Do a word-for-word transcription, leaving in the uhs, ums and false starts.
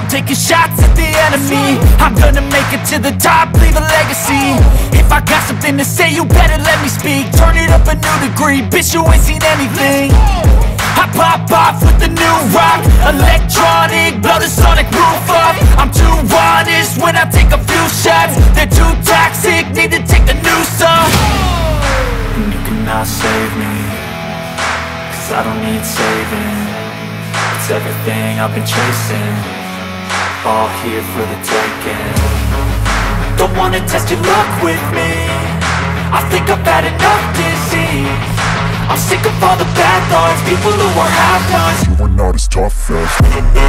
taking shots at the enemy. I'm gonna make it to the top, leave a legacy. If I got something to say, you better let me speak. Turn it up a new degree, bitch, you ain't seen anything. I pop off with the new rock, electronic, blow the sonic roof up. I'm too honest when I take a few shots. They're too toxic, need to take the noose off. And you cannot save me, cause I don't need saving. It's everything I've been chasing, all here for the taking. Don't wanna test your luck with me, I think I've had enough disease. I'm sick of all the bad thoughts, people who are half-nots. You are not as tough as